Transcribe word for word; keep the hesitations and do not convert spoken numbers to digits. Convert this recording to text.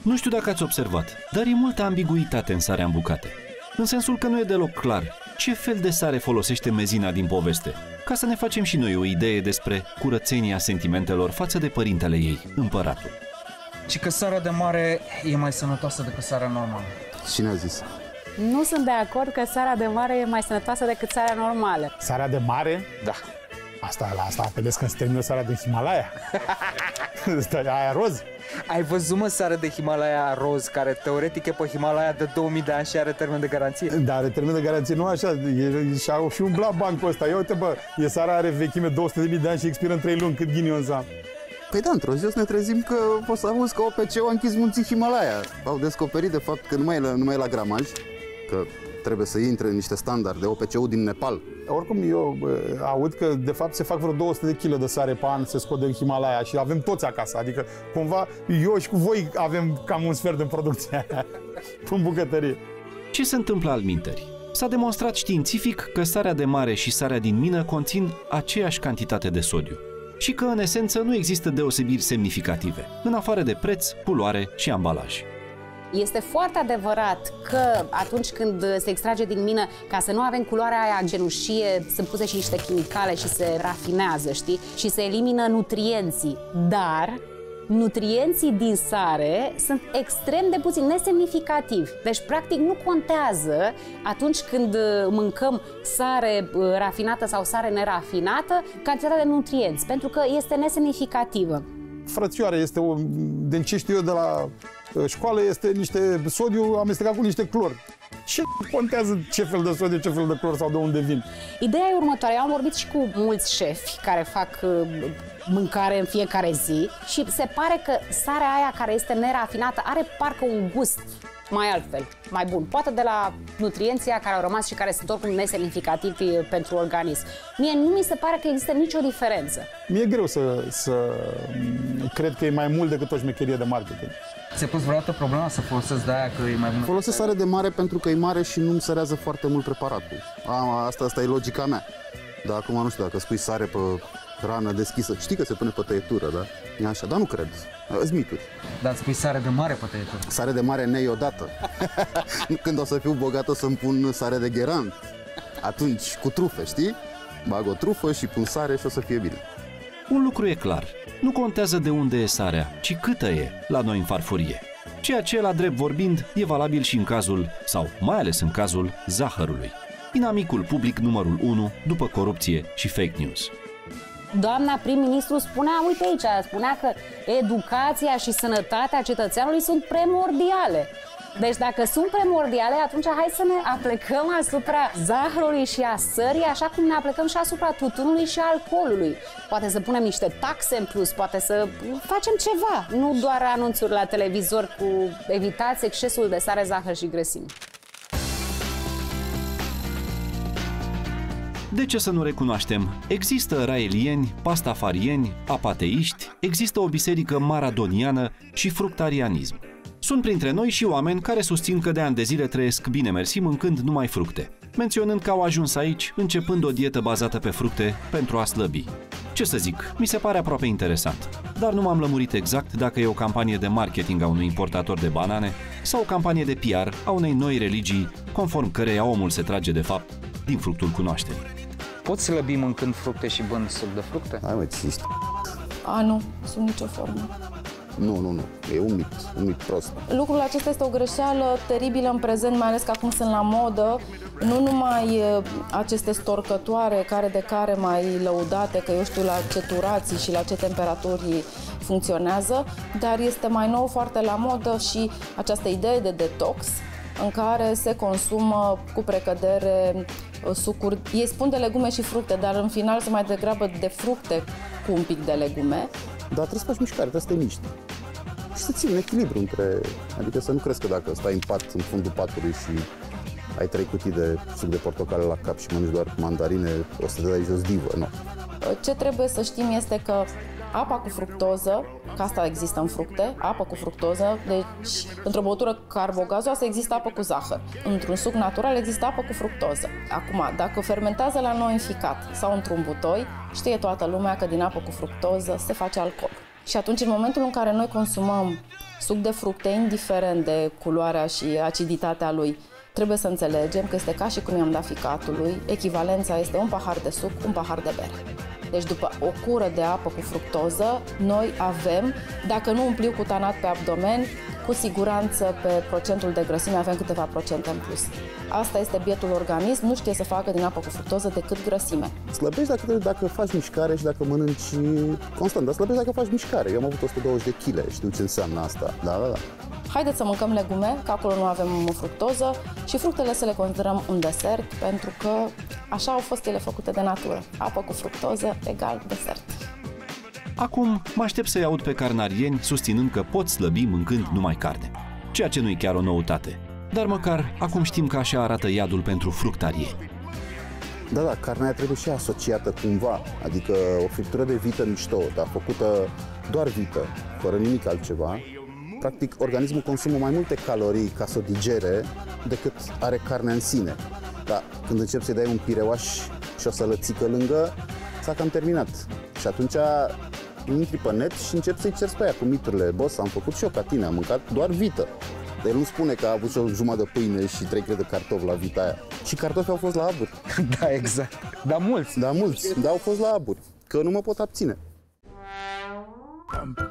Nu știu dacă ați observat, dar e multă ambiguitate în sarea în bucate. În sensul că nu e deloc clar ce fel de sare folosește Mezina din poveste, ca să ne facem și noi o idee despre curățenia sentimentelor față de părintele ei, împăratul. Și că sarea de mare e mai sănătoasă decât sarea normală. Cine a zis? Nu sunt de acord că sarea de mare e mai sănătoasă decât sarea normală. Sarea de mare? Da. Asta, la asta vedeți când se termină sarea din Himalaya. Aia roz. Ai văzut, mă, sarea de Himalaya roz, care teoretic e pe Himalaya de două mii de ani și are termen de garanție? Da, are termen de garanție, nu așa, e, și-a și umblat bancul ăsta. Ia uite, bă, e sarea are vechime două sute de mii de ani și expiră în trei luni, cât ghinion să am. Păi da, într-o zi o să ne trezim că o să auzi că O P C-ul a închis munții Himalaya. Au descoperit, de fapt, că nu mai e la, nu mai e la gramaj, că trebuie să intre în niște standarde, O P C-ul din Nepal. Oricum, eu bă, aud că, de fapt, se fac vreo două sute de kilograme de sare pe an, se scot din Himalaya și avem toți acasă. Adică, cumva, eu și cu voi avem cam un sfert din producția aia, în bucătărie. Ce se întâmplă alminteri? S-a demonstrat științific că sarea de mare și sarea din mină conțin aceeași cantitate de sodiu și că, în esență, nu există deosebiri semnificative, în afară de preț, culoare și ambalaj. Este foarte adevărat că atunci când se extrage din mină, ca să nu avem culoarea aia cenușie, sunt puse și niște chimicale și se rafinează, știi? Și se elimină nutrienții. Dar nutrienții din sare sunt extrem de puțini, nesemnificativi. Deci, practic, nu contează atunci când mâncăm sare rafinată sau sare nerafinată cantitatea de nutrienți, pentru că este nesemnificativă. Frățioare, este o, din ce știu eu de la școală, este niște sodiu amestecat cu niște clor. Ce contează ce fel de sodiu, ce fel de clor sau de unde vin? Ideea e următoarea. Eu am vorbit și cu mulți șefi care fac uh, mâncare în fiecare zi și se pare că sarea aia care este nerafinată are parcă un gust mai altfel, mai bun. Poate de la nutrienții care au rămas și care sunt oricum nesemnificativi pentru organism. Mie nu mi se pare că există nicio diferență. Mi-e greu să, să cred că e mai mult decât o șmecherie de marketing. Ți-a pus vreodată problema să folosesc de aia că e mai bună? Folosesc sare de mare pentru că e mare și nu-mi sărează foarte mult preparatul. A, asta, asta e logica mea. Dar acum nu știu, dacă spui sare pe rană deschisă, știi că se pune pe tăietură, da? E așa, dar nu cred. Îți mituri. Dar îți pui sare de mare pe tăietură? Sare de mare neiodată. Când o să fiu bogat o să-mi pun sare de gheran. Atunci, cu trufe, știi? Bag o trufă și pun sare și o să fie bine. Un lucru e clar. Nu contează de unde e sarea, ci câtă e la noi în farfurie. Ceea ce, la drept vorbind, e valabil și în cazul, sau mai ales în cazul, zahărului. Inamicul public numărul unu după corupție și fake news. Doamna prim-ministru spunea, uite aici, spunea că educația și sănătatea cetățeanului sunt primordiale. Deci dacă sunt primordiale, atunci hai să ne aplecăm asupra zahărului și a sării, așa cum ne aplecăm și asupra tutunului și alcoolului. Poate să punem niște taxe în plus, poate să facem ceva, nu doar anunțuri la televizor cu evitați excesul de sare, zahăr și grăsimi. De ce să nu recunoaștem? Există raelieni, pastafarieni, apateiști, există o biserică maradoniană și fructarianism. Sunt printre noi și oameni care susțin că de ani de zile trăiesc bine mersi mâncând numai fructe, menționând că au ajuns aici începând o dietă bazată pe fructe pentru a slăbi. Ce să zic, mi se pare aproape interesant, dar nu m-am lămurit exact dacă e o campanie de marketing a unui importator de banane sau o campanie de P R a unei noi religii, conform căreia omul se trage de fapt din fructul cunoașterii. Poți slăbi mâncând fructe și bând suc de fructe? Hai mă, ce ești? A, nu, sub nicio formă. Nu, nu, nu. E un mit, un mit prost. Lucrul acesta este o greșeală teribilă în prezent, mai ales că acum sunt la modă. Nu numai aceste storcătoare care de care mai lăudate, că eu știu la ce turații și la ce temperaturi funcționează, dar este mai nou foarte la modă și această idee de detox în care se consumă cu precădere sucuri. Ei spun de legume și fructe, dar în final se mai degrabă de fructe cu un pic de legume. Dar trebuie să faci mișcare, trebuie să te miști. Și să ții un echilibru între... Adică să nu crezi că dacă stai în pat, în fundul patului și ai trei cutii de suc de portocale la cap și mănânci doar mandarine, o să te dai jos divă, nu. Ce trebuie să știm este că apa cu fructoză, că asta există în fructe, apă cu fructoză, deci într-o băutură carbogazoasă există apă cu zahăr. Într-un suc natural există apă cu fructoză. Acum, dacă fermentează la noi în ficat sau într-un butoi, știe toată lumea că din apă cu fructoză se face alcool. Și atunci, în momentul în care noi consumăm suc de fructe, indiferent de culoarea și aciditatea lui, trebuie să înțelegem că este ca și cum i-am dat ficatului, echivalența este un pahar de suc, un pahar de bere. Deci după o cură de apă cu fructoză, noi avem, dacă nu umpliu cutanat pe abdomen, cu siguranță pe procentul de grăsime avem câteva procente în plus. Asta este bietul organism, nu știe să facă din apă cu fructoză decât grăsime. Slăbești dacă, dacă faci mișcare și dacă mănânci constant, dar slăbești dacă faci mișcare. Eu am avut o sută douăzeci de kilograme, știu ce înseamnă asta. Da, da, da. Haideți să mâncăm legume, că acolo nu avem fructoză, și fructele să le considerăm un desert, pentru că așa au fost ele făcute de natură. Apă cu fructoză egal desert. Acum mă aștept să-i aud pe carnarieni susținând că pot slăbi mâncând numai carne, ceea ce nu-i chiar o noutate. Dar măcar acum știm că așa arată iadul pentru fructarieni. Da, da, carnea trebuie și asociată cumva, adică o friptură de vită mișto, dar făcută doar vită, fără nimic altceva. Practic, organismul consumă mai multe calorii ca să o digere decât are carnea în sine. Dar când începi să-i dai un pireuaș și o sălățică lângă, s-a cam terminat. Și atunci intri pe net și începi să-i ceri pe aia cu miturile. Boss, am făcut și eu ca tine, am mâncat doar vită. Dar el nu spune că a avut și o jumătate de pâine și trei cred de cartofi la vita aia. Și cartofii au fost la aburi. Da, exact. Dar mulți. Da, mulți. Dar au fost la aburi. Că nu mă pot abține. Pam,